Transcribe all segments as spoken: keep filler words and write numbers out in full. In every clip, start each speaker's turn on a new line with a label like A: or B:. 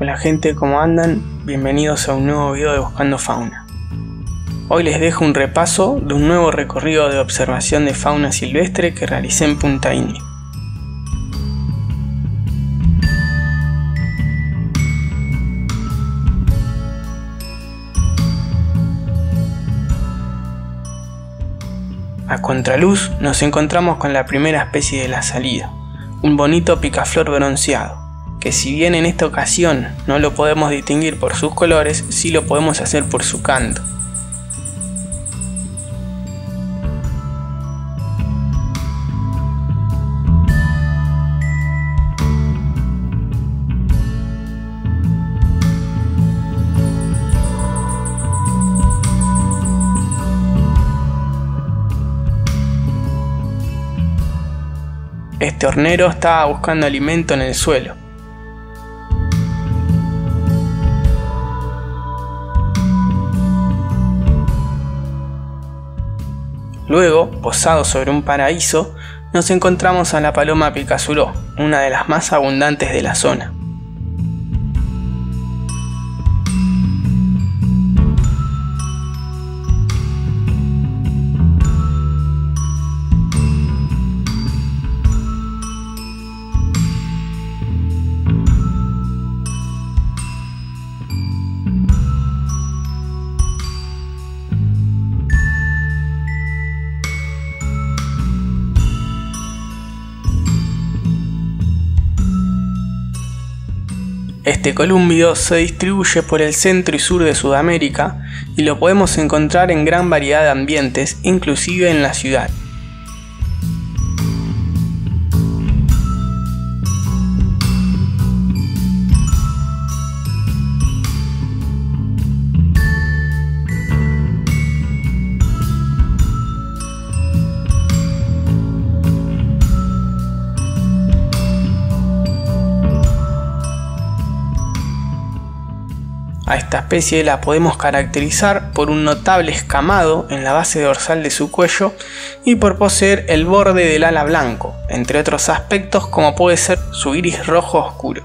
A: Hola gente, ¿cómo andan? Bienvenidos a un nuevo video de Buscando Fauna. Hoy les dejo un repaso de un nuevo recorrido de observación de fauna silvestre que realicé en Punta Indio. A contraluz nos encontramos con la primera especie de la salida, un bonito picaflor bronceado, que si bien en esta ocasión no lo podemos distinguir por sus colores, sí lo podemos hacer por su canto. Este hornero estaba buscando alimento en el suelo. Luego, posado sobre un paraíso, nos encontramos a la paloma picazuró, una de las más abundantes de la zona. Este colúmbido se distribuye por el centro y sur de Sudamérica y lo podemos encontrar en gran variedad de ambientes, inclusive en la ciudad. A esta especie la podemos caracterizar por un notable escamado en la base dorsal de su cuello y por poseer el borde del ala blanco, entre otros aspectos como puede ser su iris rojo oscuro.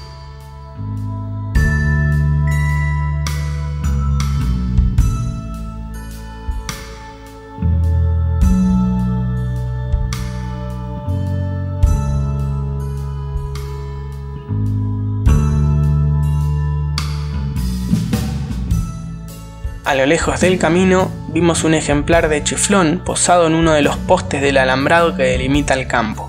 A: A lo lejos del camino vimos un ejemplar de chiflón posado en uno de los postes del alambrado que delimita el campo.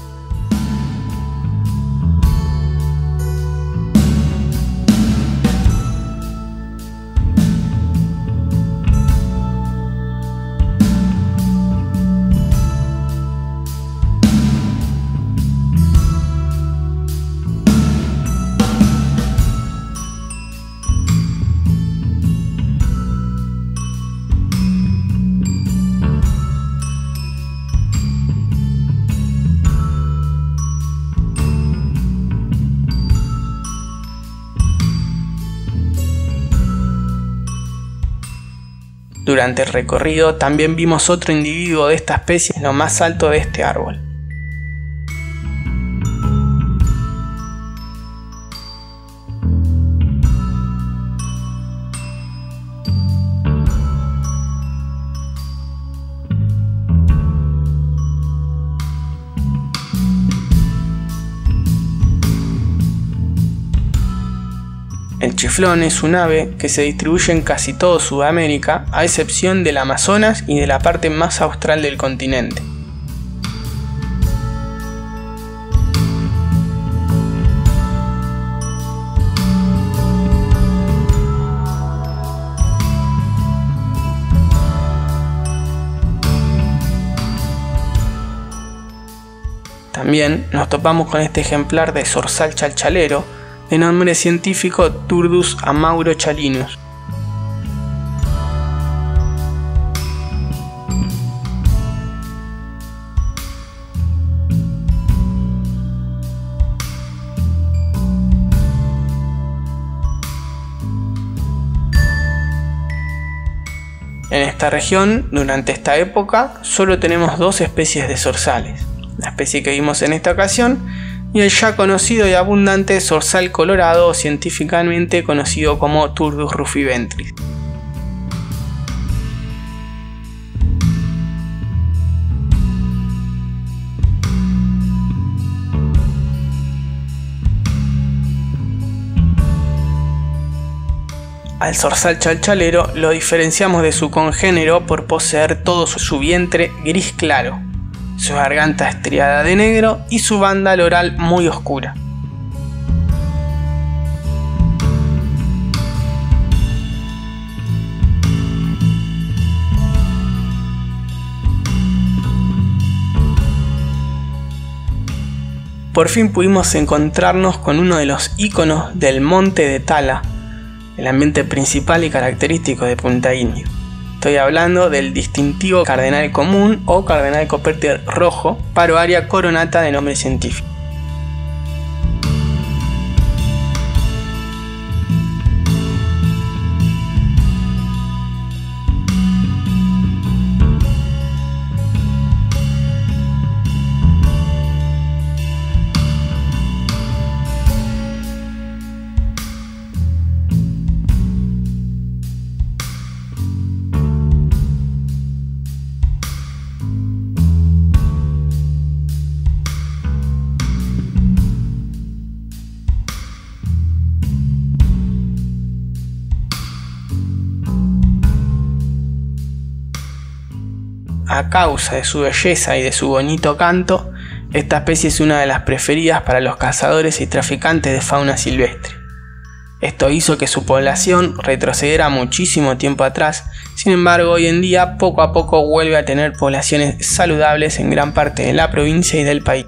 A: Durante el recorrido también vimos otro individuo de esta especie en lo más alto de este árbol. El chiflón es un ave que se distribuye en casi todo Sudamérica, a excepción del Amazonas y de la parte más austral del continente. También nos topamos con este ejemplar de zorzal chalchalero, de nombre científico Turdus amaurochalinus. En esta región, durante esta época, solo tenemos dos especies de zorzales. La especie que vimos en esta ocasión y el ya conocido y abundante zorzal colorado, científicamente conocido como Turdus rufiventris. Al zorzal chalchalero lo diferenciamos de su congénero por poseer todo su vientre gris claro, su garganta estriada de negro y su banda loral muy oscura. Por fin pudimos encontrarnos con uno de los íconos del Monte de Tala, el ambiente principal y característico de Punta Indio. Estoy hablando del distintivo cardenal común o cardenal coperte rojo, Paroaria coronata de nombre científico. A causa de su belleza y de su bonito canto, esta especie es una de las preferidas para los cazadores y traficantes de fauna silvestre. Esto hizo que su población retrocediera muchísimo tiempo atrás, sin embargo hoy en día poco a poco vuelve a tener poblaciones saludables en gran parte de la provincia y del país.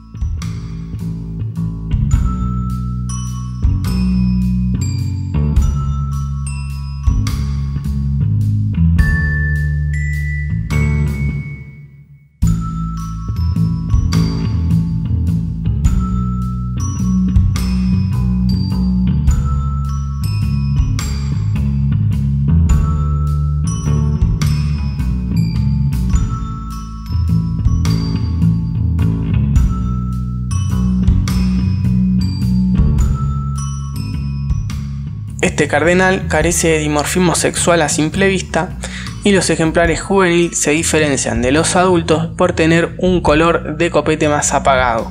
A: Este cardenal carece de dimorfismo sexual a simple vista y los ejemplares juveniles se diferencian de los adultos por tener un color de copete más apagado.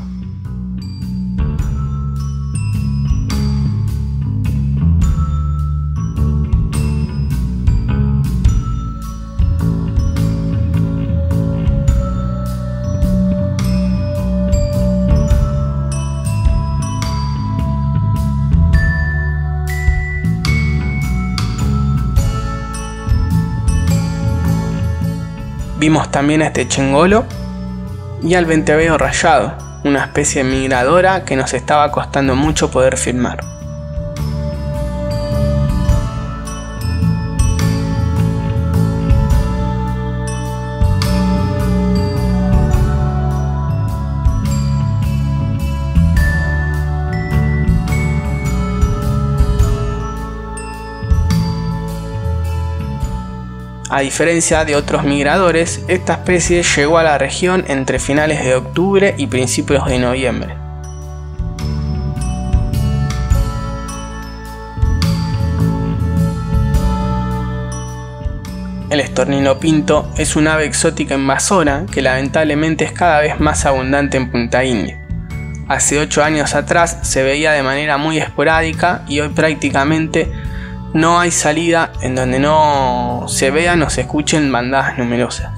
A: Vimos también a este chengolo y al venteveo rayado, una especie migradora que nos estaba costando mucho poder filmar. A diferencia de otros migradores, esta especie llegó a la región entre finales de octubre y principios de noviembre. El estornino pinto es una ave exótica invasora que lamentablemente es cada vez más abundante en Punta Indio. Hace ocho años atrás se veía de manera muy esporádica y hoy prácticamente no hay salida en donde no se vean o se escuchen bandadas numerosas.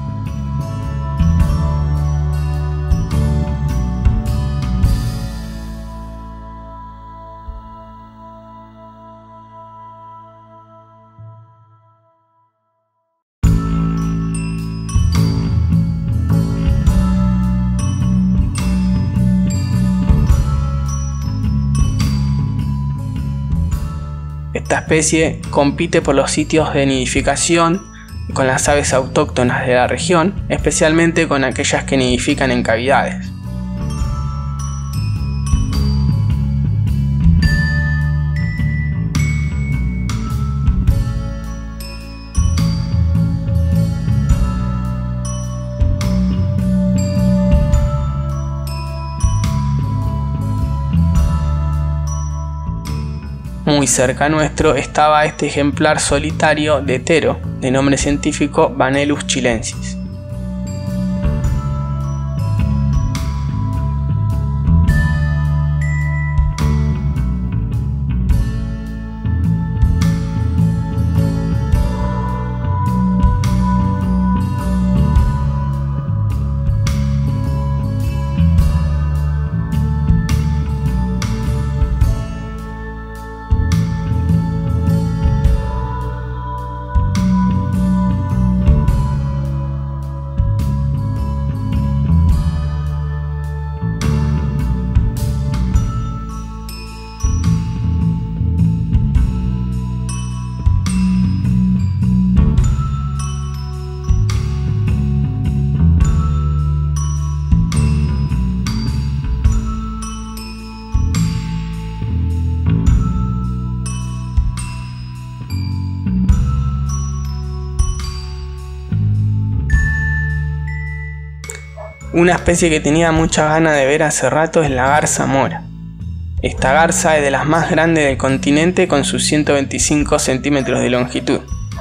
A: Esta especie compite por los sitios de nidificación con las aves autóctonas de la región, especialmente con aquellas que nidifican en cavidades. muy cerca nuestro, estaba este ejemplar solitario de Tero, de nombre científico Vanellus chilensis. Una especie que tenía muchas ganas de ver hace rato es la garza mora. Esta garza es de las más grandes del continente con sus ciento veinticinco centímetros de longitud.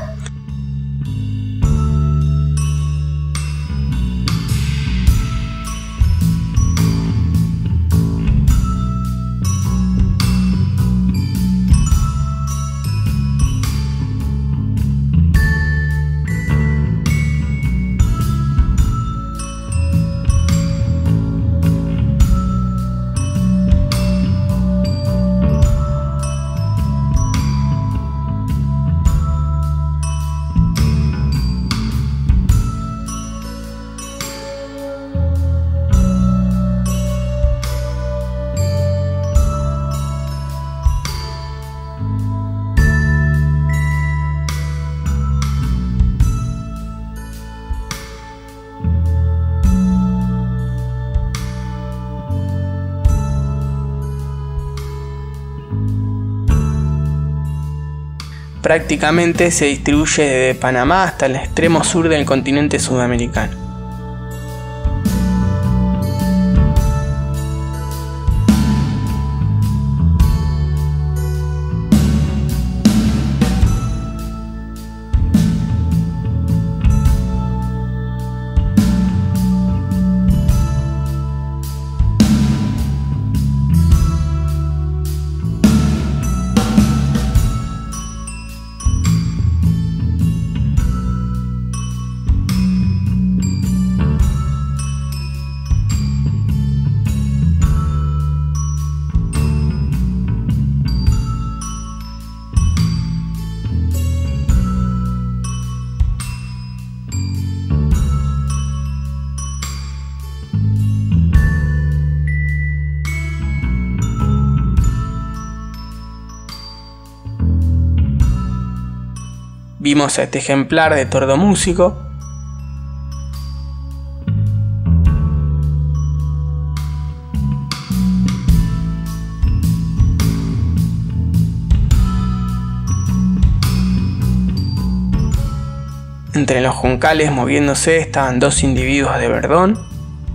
A: Prácticamente se distribuye desde Panamá hasta el extremo sur del continente sudamericano. Vimos a este ejemplar de tordo músico. Entre los juncales moviéndose estaban dos individuos de verdón.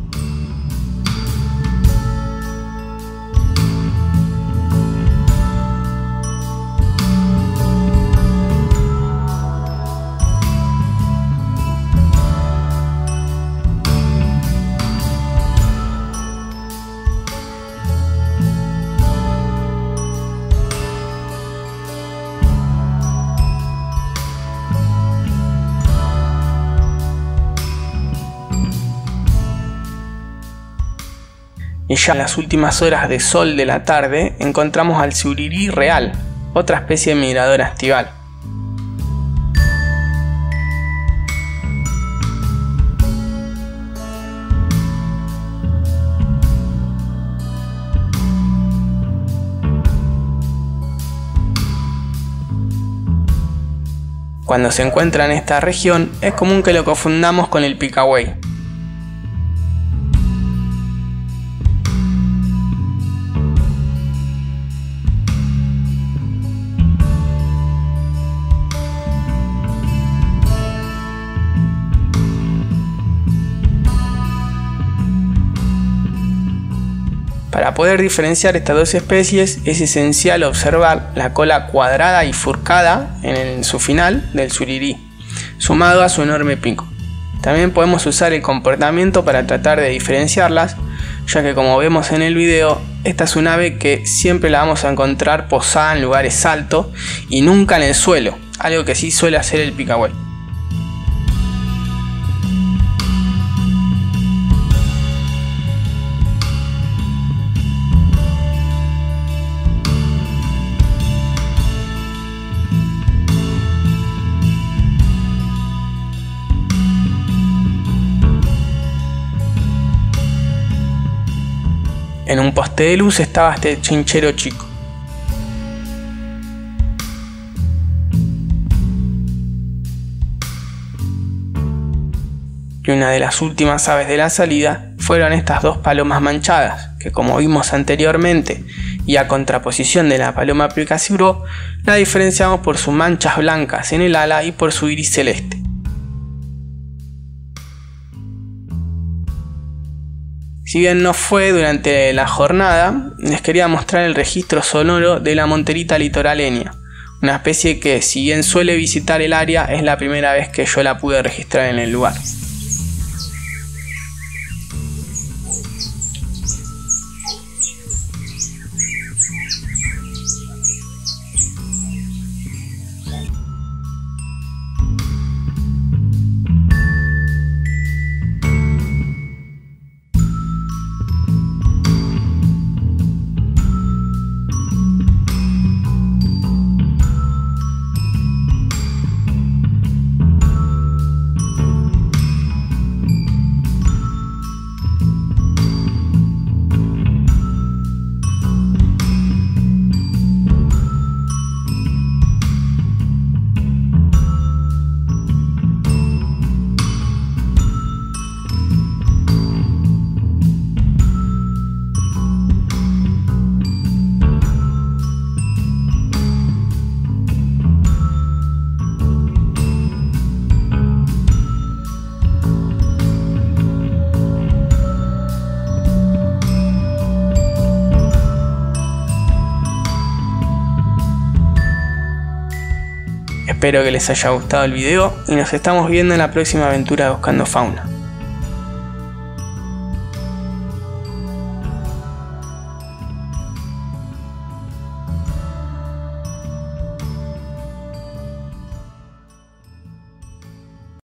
A: Y ya en las últimas horas de sol de la tarde encontramos al surirí real, otra especie de migradora estival. Cuando se encuentra en esta región es común que lo confundamos con el picagüey. Para poder diferenciar estas dos especies es esencial observar la cola cuadrada y furcada en, el, en su final del surirí, sumado a su enorme pico. También podemos usar el comportamiento para tratar de diferenciarlas, ya que como vemos en el video, esta es un ave que siempre la vamos a encontrar posada en lugares altos y nunca en el suelo, algo que sí suele hacer el picagüey. En un poste de luz estaba este chinchero chico. Y una de las últimas aves de la salida fueron estas dos palomas manchadas, que como vimos anteriormente y a contraposición de la paloma Picasirò, la diferenciamos por sus manchas blancas en el ala y por su iris celeste. Si bien no fue durante la jornada, les quería mostrar el registro sonoro de la monterita litoraleña, una especie que, si bien suele visitar el área, es la primera vez que yo la pude registrar en el lugar. Espero que les haya gustado el video y nos estamos viendo en la próxima aventura de Buscando Fauna.